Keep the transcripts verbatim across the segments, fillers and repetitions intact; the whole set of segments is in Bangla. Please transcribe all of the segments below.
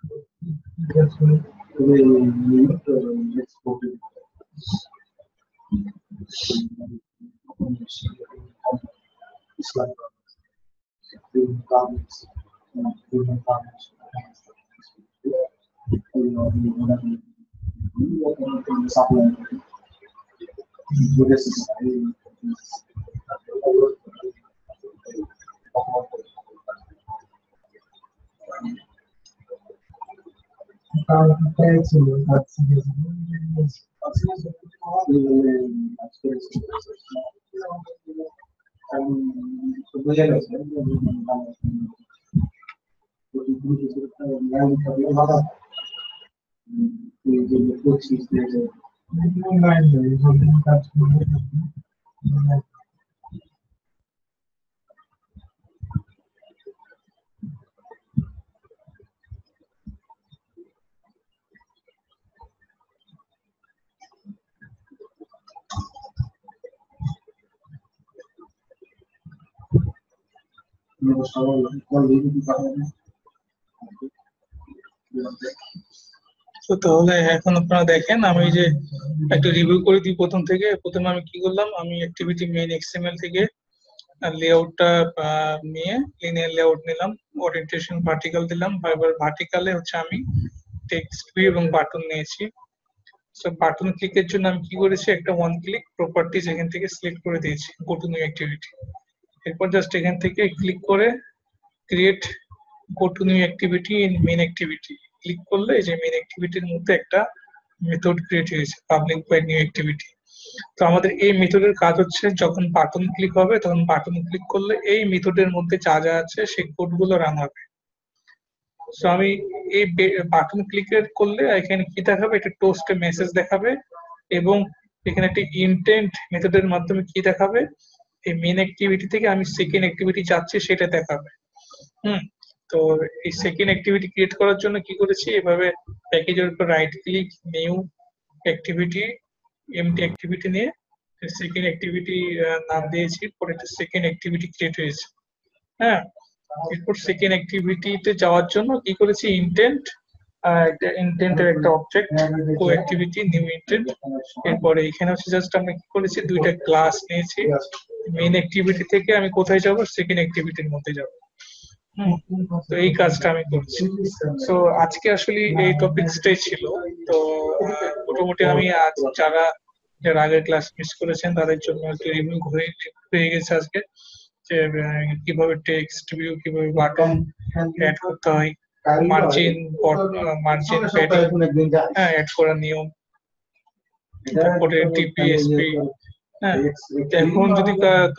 তো তাহলে এখন আপনারা দেখেন, আমি যে একটা রিভিউ করে দিই প্রথম থেকে। প্রথমে আমি কি করলাম, আমি অ্যাক্টিভিটি মেইন এক্সএমএল থেকে লেআউটটা নিয়ে লিনিয়ার লেআউট নিলাম, ওরিয়েন্টেশন ভার্টিক্যাল দিলাম। এবার ভার্টিক্যালে হচ্ছে আমি টেক্সট ভিউ এবং বাটন নিয়েছি। সো বাটন ক্লিকের জন্য আমি কি করেছি, একটা ওয়ান ক্লিক প্রপার্টিজ এখান থেকে সিলেক্ট করে দিয়েছি, গো টু নিউ অ্যাক্টিভিটি। এরপর জাস্ট এখান থেকে ক্লিক করে create go to new activity in main activity click করলে এই যে মেইন অ্যাক্টিভিটির মধ্যে একটা মেথড ক্রিয়েট হয়েছে, পাবলিক বাই নিউ অ্যাক্টিভিটি। তো আমাদের এই মেথডের কাজ হচ্ছে, যখন বাটন ক্লিক হবে তখন বাটন ক্লিক করলে এই মেথডের মধ্যে যা যা আছে সেই কোডগুলো রান হবে। সো আমি এই বাটন ক্লিকের করলে এখানে কি দেখাবে, এটা টোস্টে মেসেজ দেখাবে, এবং এখানে একটা ইনটেন্ট মেথডের মাধ্যমে কি দেখাবে, এই মেইন অ্যাক্টিভিটি থেকে আমি সেকেন্ড অ্যাক্টিভিটি যাচ্ছি সেটা দেখাবে। হুম তো এই সেকেন্ড অ্যাক্টিভিটি ক্রিয়েট করার জন্য কি করেছি, এভাবে প্যাকেজের উপর right click, new activity, empty activity নিয়ে সেকেন্ড অ্যাক্টিভিটি নাম দিয়েছি, পরে একটা সেকেন্ড অ্যাক্টিভিটি ক্রিয়েট হয়েছে। হ্যাঁ এরপর সেকেন্ড অ্যাক্টিভিটিতে যাওয়ার জন্য কি করেছি, ইনটেন্ট, একটা ইনটেন্টের একটা অবজেক্ট, কো অ্যাক্টিভিটি, নিউ ইনটেন্ট। এরপরে এখানে হচ্ছে জাস্ট আমরা কি করেছি, দুইটা ক্লাস নিয়েছি। মেইন অ্যাক্টিভিটি থেকে আমি কোথায় যাব, সেকেন্ড অ্যাক্টিভিটির মধ্যে যাব। তো এই কাজটা আমি করছি। তো আজকে আসলে এই টপিকসটাই ছিল। তো মোটামুটি আমি আজ যারা যারা আগের ক্লাস মিস করেছেন তাদের জন্য একটু রিভিউ হয়ে গেছে আজকে, যে কিভাবে টেক্সট ভিউ, কিভাবে বাটন অ্যাড করতে হয়, মার্জিন মার্জিন প্যাডিং হ্যাঁ অ্যাড করার নিয়ম, তারপরে টিপিএসপি। হ্যাঁ এখন যদি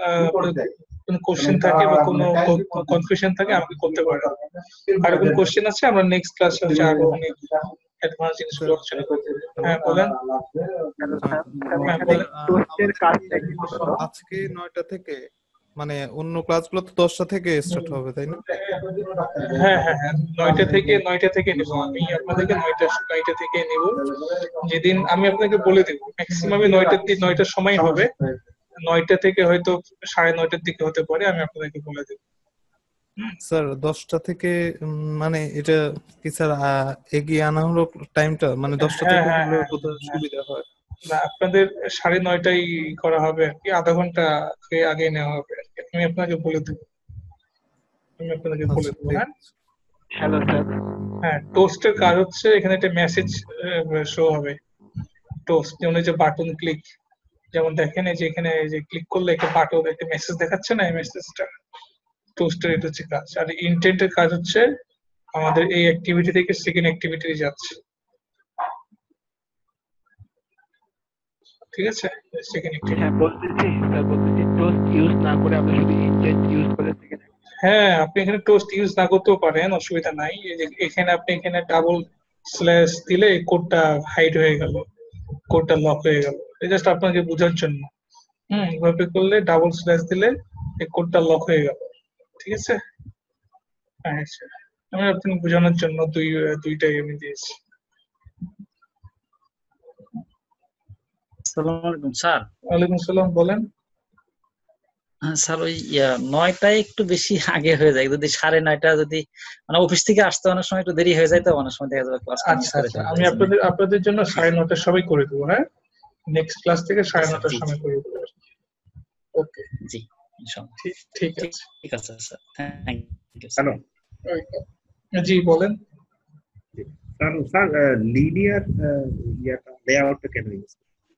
কোনো কোশ্চেন থাকে বা কোনো কনফিউশন থাকে আমাকে করতে পারেন। আর কোনো কোশ্চেন আছে, আমরা নেক্সট ক্লাসে হচ্ছে আরো অনেক অ্যাডভান্স জিনিসগুলো আলোচনা করব। হ্যাঁ বলেন। আজকে নয়টা থেকে, মানে অন্য ক্লাসগুলো তো দশটা থেকে স্টার্ট হবে তাই না? হ্যাঁ হ্যাঁ হ্যাঁ নয়টা থেকে নয়টা থেকে নেব আমি আপনাদেরকে, নয়টা নয়টা থেকে নেব। যেদিন আমি আপনাকে বলে দেবো ম্যাক্সিমাম নয়টার দিক নয়টার সময় হবে, নয়টা থেকে হয়তো সাড়ে নয়টার দিকে হতে পারে, আমি আপনাদেরকে বলে দেবো। স্যার দশটা থেকে মানে এটা কি স্যার এগিয়ে আনা হলো টাইমটা, মানে দশটা থেকে হলে বোধহয় সুবিধা হয়। না আপনাদের সাড়ে নয়টায় করা হবে আর কি, আধা ঘন্টা আগে নেওয়া হবে আর কি। আমি আপনাকে বলে দেবো, আমি আপনাকে বলে দেবো। হ্যাঁ হ্যালো স্যার। হ্যাঁ টোস্টের কাজ হচ্ছে, এখানে একটা মেসেজ শো হবে, টোস্ট যেমন যে বাটন ক্লিক, যেমন দেখেন এই যে এখানে যে ক্লিক করলে একটা বাটন একটা মেসেজ দেখাচ্ছে না, এই মেসেজটা টোস্টের এটা হচ্ছে কাজ। আর ইনটেন্টের কাজ হচ্ছে আমাদের এই অ্যাক্টিভিটি থেকে সেকেন্ড অ্যাক্টিভিটি যাচ্ছে, ঠিক আছে? সেকেন্ড অ্যাক্টিভিটি হ্যাঁ বলতেছি স্যার, বলতেছি টোস্ট ইউজ না করে আমরা শুধু ইনটেন্ট ইউজ করে সেকেন্ড। হ্যাঁ আপনি এখানে টোস্ট ইউজ না করতেও পারেন, অসুবিধা নাই। এখানে আপনি এখানে ডাবল স্ল্যাশ দিলে কোডটা হাইড হয়ে গেল, কোডটা লক হয়ে গেল, জাস্ট আপনাকে বোঝার জন্য। হুম এভাবে করলে ডাবল স্ল্যাশ দিলে এই কোডটা লক হয়ে গেল, ঠিক আছে? আচ্ছা আমি আপনাকে বোঝানোর জন্য দুই দুইটাই আমি দিয়েছি। আসসালামু আলাইকুম স্যার। ওয়ালাইকুম আসসালাম, বলেন। স্যার ওই ইয়া, নয়টায় একটু বেশি আগে হয়ে যায়, যদি সাড়ে নয়টা যদি মানে অফিস থেকে আসতে অনেক সময় একটু দেরি হয়ে যায়, তো অনেক সময় দেখা যাবে ক্লাসটা মিস আচ্ছা করে আচ্ছা, ফেলবো আমি এই জন্য। আপনাদের আপনাদের জন্য সাড়ে নটার সময় করে দেবো। হ্যাঁ, নেক্সট ক্লাস থেকে জি সাড়ে স্যার, নটার জি জি সময় করে দেবো। ওকে, জি, ইনশাআল্লাহ। ঠিক ঠিক ঠিক আছে। ঠিক আছে sir, thank you sir. Hello জি বলেন। স্যার, স্যার লিনিয়ার ইয়াটা লেআউটটা কেন ইউজ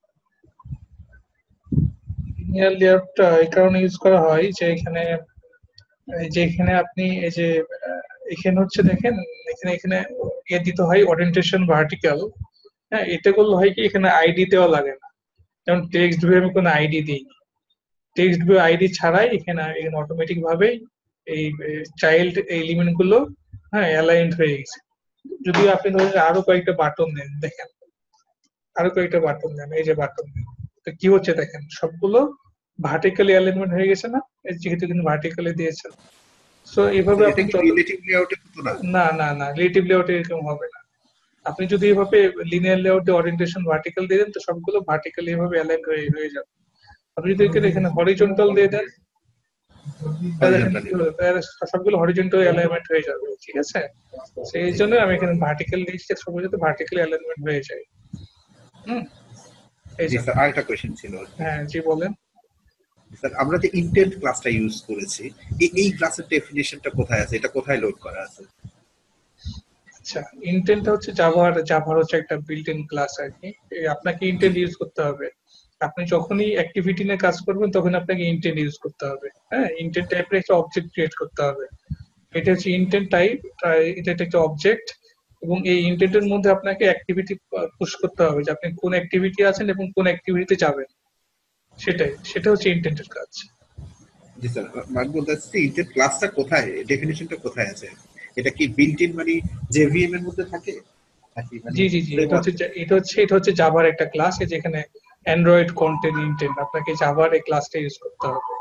লিনিয়ার লেআউটটা এই কারণে ইউজ করা হয় যে এখানে এই যে এখানে আপনি এই যে আহ, এখানে হচ্ছে দেখেন, এখানে এখানে ইয়ে দিতে হয় ওরিয়েন্টেশন ভার্টিক্যাল। হ্যাঁ, এতে করলে হয় কি এখানে আইডি দেওয়া লাগে না, যেমন টেক্সট ভিউ আমি কোনো আইডি দিই, টেক্সট ভিউ আইডি ছাড়াই এখানে এখানে অটোমেটিক ভাবেই এই চাইল্ড এলিমেন্ট গুলো হ্যাঁ অ্যালাইন্ড হয়ে গেছে। যদি আপনি ধরেন আরো কয়েকটা বাটন দেন, দেখেন আরো কয়েকটা বাটন দেন, এই যে বাটন দেন, তো কি হচ্ছে দেখেন সবগুলো ভার্টিক্যালি অ্যালাইনমেন্ট হয়ে গেছে না, এই যেহেতু কিন্তু ভার্টিক্যালি দিয়েছেন। সো এইভাবে এটা আপনি কি যত রিলেটিভ লেআউটে হতো না? না না না রিলেটিভ লেআউটে এরকম হবে না। আপনি যদি এভাবে লিনিয়ার লেআউটে ওরিয়েন্টেশন ভার্টিক্যাল দিয়ে দেন, তো সবগুলো ভার্টিক্যালি এভাবে অ্যালাইন হয়ে হয়ে যাবে। আপনি যদি এখানে এখানে হরিজন্টাল দিয়ে দেন, তাহলে দেখেন কি হবে, তাহলে সবগুলো হরিজন্টাল অ্যালাইনমেন্ট হয়ে যাবে। ঠিক আছে, সেই জন্য আমি এখানে ভার্টিক্যাল দিয়েছি, সবগুলো যাতে ভার্টিক্যালি অ্যালাইনমেন্ট হয়ে যায়। হুম, এই জি জন্য। স্যার, আরেকটা কোয়েশ্চেন ছিল। হ্যাঁ জি বলেন। স্যার, আমরা যে ইন্টেন্ট ক্লাসটা ইউজ করেছি, এই এই ক্লাসের ডেফিনিশনটা কোথায় আছে? এটা কোথায় লোড করা আছে? আচ্ছা, ইন্টেন্টটা হচ্ছে জাভার জাভার হচ্ছে একটা বিল্ট ইন ক্লাস আর কি। এই আপনাকে ইন্টেন্ট ইউজ করতে হবে। আপনি যখনই অ্যাক্টিভিটি নিয়ে কাজ করবেন তখন আপনাকে ইন্টেন্ট ইউজ করতে হবে। হ্যাঁ, ইন্টেন্ট টাইপের একটা অবজেক্ট ক্রিয়েট করতে হবে। এটা হচ্ছে ইন্টেন্ট টাইপ, এটা একটা অবজেক্ট, এবং এই ইন্টেন্টের মধ্যে আপনাকে অ্যাক্টিভিটি পুশ করতে হবে যে আপনি কোন অ্যাক্টিভিটি আছেন এবং কোন অ্যাক্টিভিটিতে যাবেন, সেটাই সেটা হচ্ছে ইন্টেন্টের কাজ। জি স্যার, মানে বলতে চাচ্ছি ইন্টেন্ট ক্লাসটা কোথায়, ডেফিনিশনটা কোথায় আছে? এটা কি বিল্ট ইন মানে জেভিএম এর মধ্যে থাকে নাকি মানে জি জি জি, এটা হচ্ছে জা- এটা হচ্ছে এটা হচ্ছে জাভার একটা ক্লাস, যেখানে অ্যান্ড্রয়েড কন্টেন্ট ইন্টেন্ট, আপনাকে জাভার এই ক্লাসটা ইউজ করতে হবে।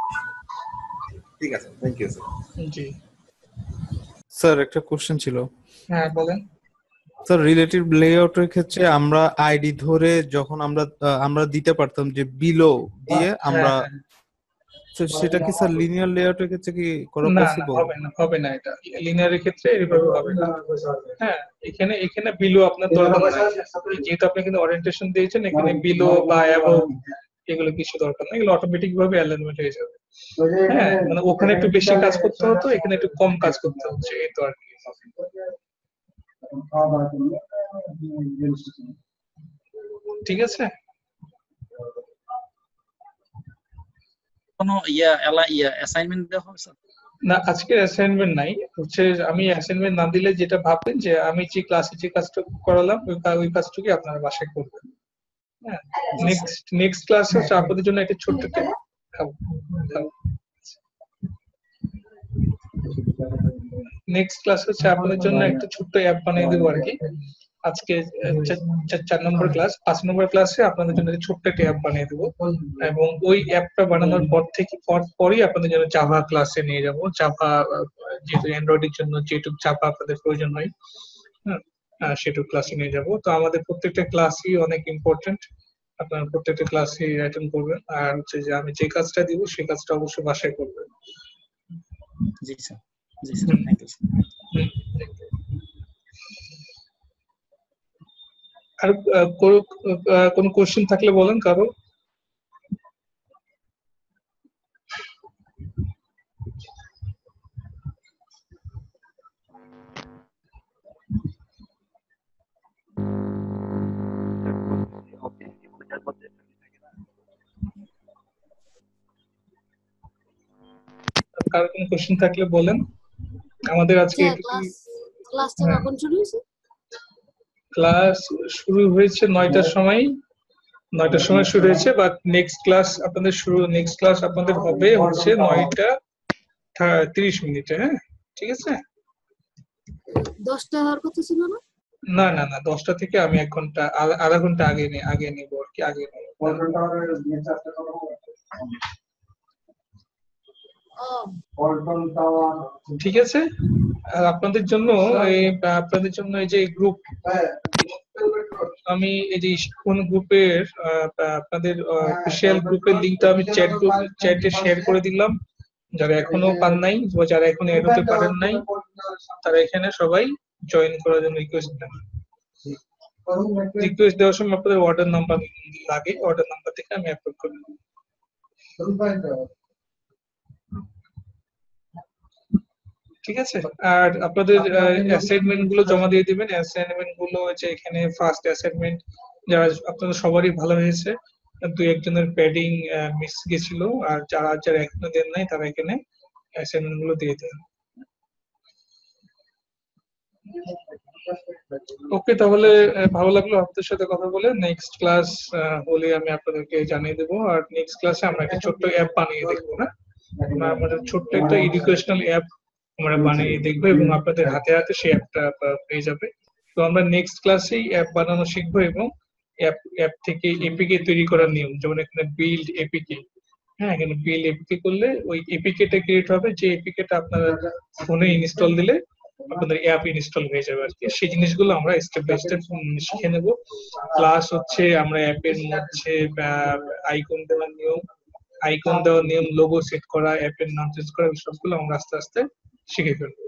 ঠিক আছে, থ্যাংক ইউ স্যার। জি স্যার একটা কোশ্চেন ছিল। হ্যাঁ বলেন। স্যার রিলেটিভ লেআউটের ক্ষেত্রে আমরা আইডি ধরে যখন আমরা আহ, আমরা দিতে পারতাম যে বিলো দিয়ে আমরা, হ্যাঁ, হ্যাঁ। তো সেটা কি স্যার লিনিয়ার লেআউটের ক্ষেত্রে কি করা না না পসিবল? হবে না, হবে না, এটা লিনিয়ারের ক্ষেত্রে এভাবে হবে না। হ্যাঁ, এখানে এখানে বিলো আপনার দরকার নাই, যেহেতু আপনি এখানে ওরিয়েন্টেশন দিয়েছেন, এখানে বিলো বা অ্যাবভ এগুলো কিছু দরকার নেই, এগুলো অটোমেটিক ভাবে অ্যালাইনমেন্ট হয়ে যাবে। হ্যাঁ, মানে ওখানে একটু বেশি কাজ করতে হতো, এখানে একটু কম কাজ করতে হচ্ছে, এই তো আর কি। ঠিক আছে। কোনো ইয়া এলা ইয়া অ্যাসাইনমেন্ট দেওয়া হবে স্যার? না, আজকে অ্যাসাইনমেন্ট নাই, হচ্ছে আমি অ্যাসাইনমেন্ট না দিলে যেটা ভাববেন যে আমি যে ক্লাসে যে কাজটা করালাম ওই কা- ওই কাজটুকুই আপনারা বাসায় করবেন। হ্যাঁ, নেক্সট নেক্সট ক্লাস হচ্ছে আপনাদের জন্য একটা ছোট্ট একটা নেক্সট ক্লাস হচ্ছে আপনাদের জন্য একটা ছোট্ট অ্যাপ বানিয়ে দেবো আর কি। আজকে আহ, চা- চা- চার নম্বর ক্লাস, পাঁচ নম্বর ক্লাসে আপনাদের জন্য একটা ছোট্ট একটা অ্যাপ বানিয়ে দেবো, এবং ওই অ্যাপটা বানানোর পর থেকে পর পরই আপনাদের জন্য জাভা ক্লাসে নিয়ে যাব। জাভা যেহেতু অ্যান্ড্রয়েডের জন্য যেটুকু জাভা আপনাদের প্রয়োজন হয়, হ্যাঁ, আহ, সেটুকু ক্লাসে নিয়ে যাব। তো আমাদের প্রত্যেকটা ক্লাসই অনেক ইম্পর্টেন্ট, আপনারা প্রত্যেকটা ক্লাসই অ্যাটেন্ড করবেন, আর হচ্ছে যে আমি যে কাজটা দিব সেই কাজটা অবশ্যই বাসায় করবেন। জি স্যার, জি স্যার, থ্যাংক ইউ স্যার। হুম। আর আহ, কোনো আহ, কোনো কোশ্চেন থাকলে বলেন কারো। কারো কোনো কোশ্চেন থাকলে বলেন। আমাদের আজকে স্যার ক্লাস ক্লাসটা কখন শুরু হয়েছে? ক্লাস শুরু হয়েছে নয়টার সময়, নয়টার সময় শুরু হয়েছে, বাট নেক্সট ক্লাস আপনাদের শুরু নেক্সট ক্লাস আপনাদের হবে হচ্ছে নয়টা তিরিশ মিনিটে। হ্যাঁ, ঠিক আছে। দশটা হওয়ার কথা ছিল না? না না না, দশটা থেকে আমি এক ঘন্টা আধা- আধা ঘন্টা আগে নিয়ে আগে নিবো আর কি, আগে নেবো। ও ঠিক আছে। আর আপনাদের জন্য এই আপনাদের জন্য এই যে গ্রুপ আমি এই যে কোন গ্রুপের আপনাদের অফিসিয়াল গ্রুপের লিংকটা আমি চ্যাট গ্রুপ চ্যাটে শেয়ার করে দিলাম। যারা এখনো পান নাই বা যারা এখনো এড হতে পারেন নাই তারা এখানে সবাই জয়েন করার জন্য রিকোয়েস্ট দেন। রিকোয়েস্ট দেওয়ার সময় আপনাদের অর্ডার নাম্বার লাগে, অর্ডার নাম্বার থেকে আমি অ্যাপ্রুভ করে দেব। ঠিক আছে, আর আপনাদের অ্যাসাইনমেন্ট গুলো জমা দিয়ে দিবেন। অ্যাসাইনমেন্ট গুলো হচ্ছে এখানে ফার্স্ট অ্যাসাইনমেন্ট যারা আপনাদের সবারই ভালো হয়েছে, দুই একজনের প্যাডিং মিস গেছিল, আর যারা যারা এখনো দেন নাই তারা এখানে অ্যাসাইনমেন্ট গুলো দিয়ে দেন। ওকে, তাহলে ভালো লাগলো আপনাদের সাথে কথা বলে। নেক্সট ক্লাস হলে আমি আপনাদেরকে জানিয়ে দেবো। আর নেক্সট ক্লাসে আমরা একটা ছোট্ট অ্যাপ বানিয়ে দেখবো, না আমরা আমাদের ছোট্ট একটা এডুকেশনাল অ্যাপ আমরা বানিয়ে দেখবো এবং আপনাদের হাতে হাতে সেই অ্যাপটা পেয়ে যাবে। তো আমরা নেক্সট ক্লাসেই অ্যাপ বানানো শিখবো এবং অ্যাপ অ্যাপ থেকে এপিকে তৈরি করার নিয়ম, যেমন এখানে বিল্ড এপিকে। হ্যাঁ, এখানে বিল্ড এপিকে করলে ওই এপিকেটা ক্রিয়েট হবে, যে এপিকেটা আপনারা ফোনে ইনস্টল দিলে আপনাদের অ্যাপ ইনস্টল হয়ে যাবে আর কি। সেই জিনিসগুলো আমরা স্টেপ বাই স্টেপ শিখে নেব। প্লাস হচ্ছে আমরা অ্যাপের মধ্যে আইকন দেওয়ার নিয়ম, আইকন দেওয়ার নিয়ম, লোগো সেট করা, অ্যাপের নাম চেঞ্জ করা, সবগুলো আমরা আস্তে আস্তে শিখে ফেলবো।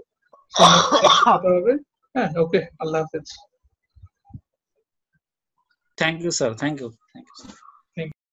হ্যাঁ, ওকে, আল্লাহ হাফেজ। Thank you sir, thank you thank you